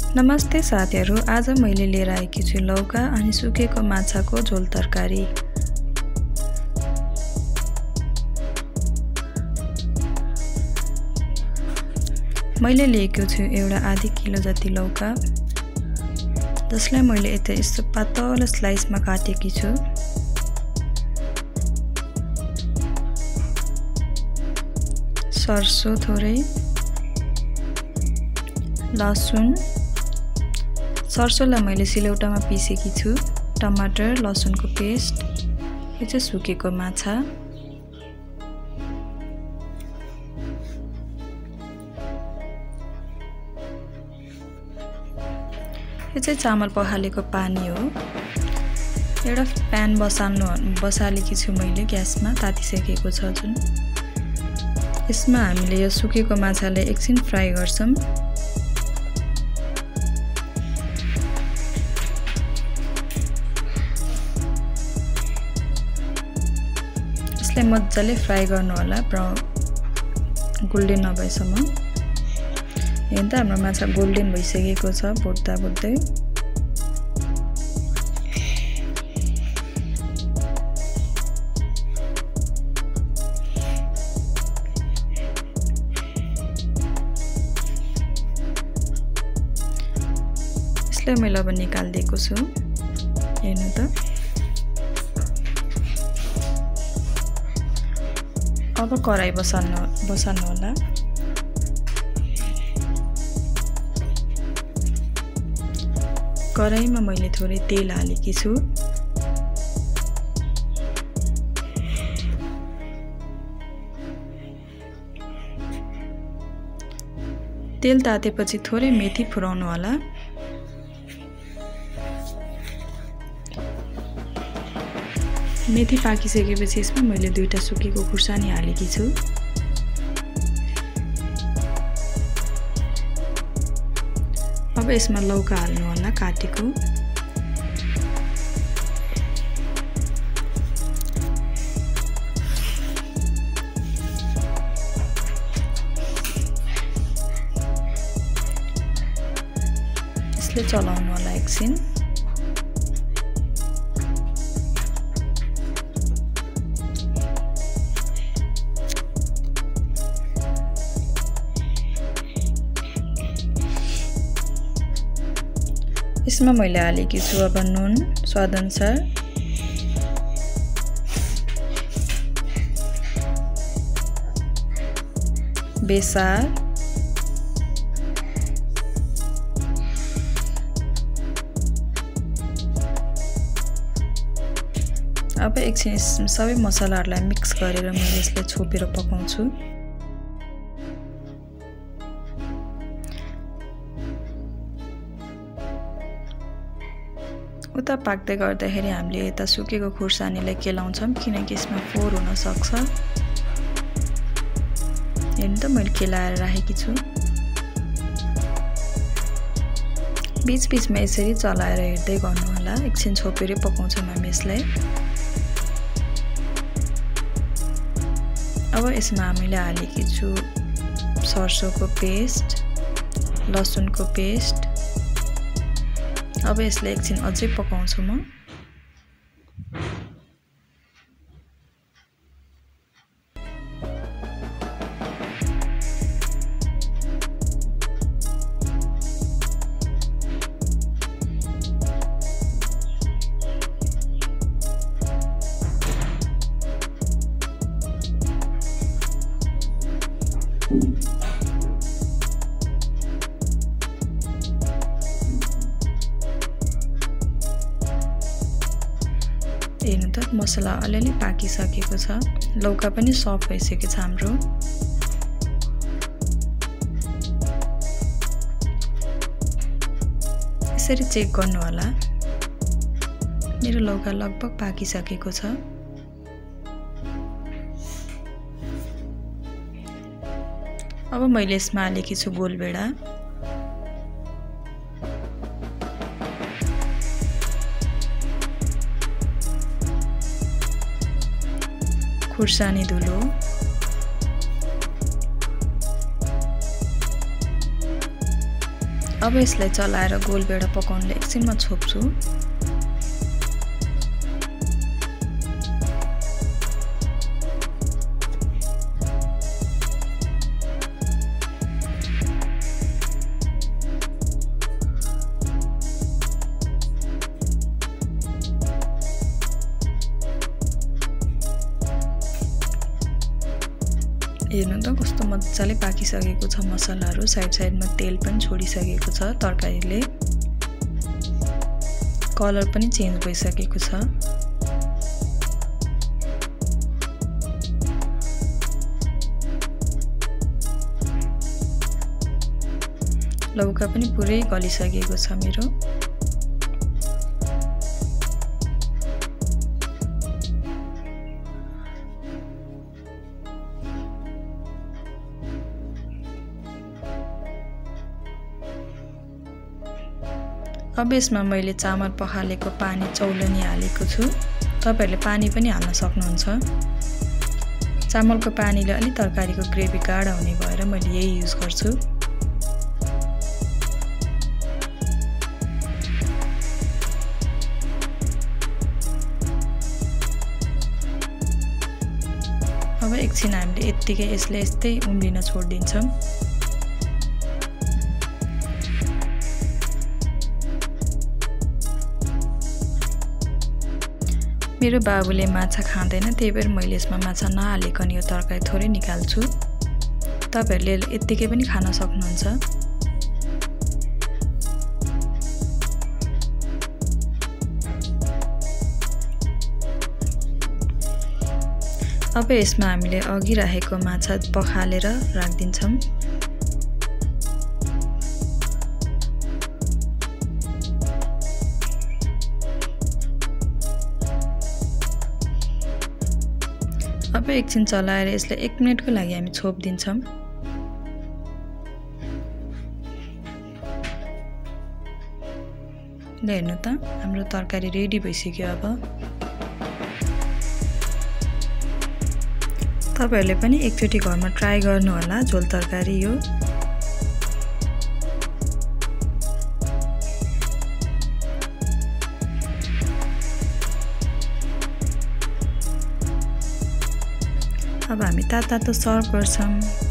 नमस्ते साथीहरु, आज मैले लिएर आएकी छु लौका अनि सुकेको माछाको झोल तरकारी। मैले लिएको छु एउटा आधी किलो जति लौका, जसलाई मैले यस्तो पातलो स्लाइसमा काटेकी छु। सर्सो थोरै, लसुन, सर्सोलाई मैले सिलौटामा पिसेकी छु, टमाटर, लसुनको पेस्ट, यो चाहिँ सुकेको माछा, यो चाहिँ चामल पखालेको पानी हो। एउटा प्यान बसालेकी छु मैले ग्यासमा, तातिसकेको छ जुन। यसमा हामीले यो सुकेको माछालाई एकछिन फ्राई गर्छौं। यसलाई मज्जाले फ्राई गर्नु होला, गोल्डन नभएसम्म। हेर्नु त हाम्रो माछा गोल्डन भइसकेको छ बुट्दा बुट्दै। यसलाई मैले अब निकाल्दिएको छु। हेर्नु त। अब कराई बसाल्नु होला। कराईमा मैले थोरै तेल हालेकी छु। तेल तातेपछि थोरै मेथी फुराउनु होला। मेथी पाकिसकेपछि यसमा मैले दुईटा सुकेको खुर्सानी हालेकी छु। अब यसमा लौका हाल्नु होला काटेको। यसले चलाउनु होला एकछिन। यसमा मैले हालेकी छु अब नुन स्वादअनुसार, बेसार, अब एकछिन सबै मसलाहरूलाई मिक्स गरेर मैले यसलाई छोपेर पकाउँछु। उता पाक्दै गर्दाखेरि हामीले यता सुकेको खुर्सानीलाई केलाउँछौं, किनकि यसमा फोहोर हुन सक्छ। हेर्नु त मैले केलाएर राखेकी छु। बीचबीचमा यसरी चलाएर हेर्दै गर्नु होला। एकछिन छोपेर पकाउँछौं हामी यसलाई। अब यसमा हामीले हालेकी छु सर्सोको पेस्ट, लसुनको पेस्ट। अब यसलाई एकछिन अझै पकाउँछु म। हेर्नु त मसला अलिअलि पाकिसकेको छ, लौका पनि सफ्ट भइसकेको छ हाम्रो। यसरी चेक गर्नु होला। मेरो लौका लगभग पाकिसकेको छ। अब मैले यसमा हालेकी छु गोलभेडा, खुर्सानी धुलो, अब यसलाई चलाएर गोल बेडा पकाउनले एकछिनमा छोप्छु। हेर्नु त कस्तो मजाले पाकिसकेको छ मसलाहरू। साइड साइडमा तेल पनि छोडिसकेको छ। तरकारीले कलर पनि चेन्ज भइसकेको छ। लौका पनि पुरै गलिसकेको छ मेरो। अब यसमा मैले चामल पखालेको पानी चौलनी हालेको छु। तपाईहरुले पानी पनि हाल्न सक्नुहुन्छ। चामलको पानीले अलि तरकारीको ग्रेभी गाढा हुने भएर मैले यही युज गर्छु। अब एकछिन हामीले यतिकै यसले यस्तै उम्लिन छोड्दिन्छौं। मेरो बाबुले माछा खाँदैन, त्यही भएर मैले यसमा माछा नहालिकन यो तरकारी थोरै निकाल्छु। तपाईहरुले यतिकै पनि खान सक्नुहुन्छ। अब यसमा हामीले अघि राखेको माछा पखालेर राख्दिन्छौं। अब एकछिन चलाएर यसलाई 1 मिनेटको लागि हामी छोप्दिन्छौं। ल हेर्नु त हाम्रो तरकारी रेडी भइसक्यो। अब तपाईहरुले पनि एकचोटी घरमा ट्राई गर्नु होला झोल तरकारी यो। अब हामी तातो सर्भ गर्छौं।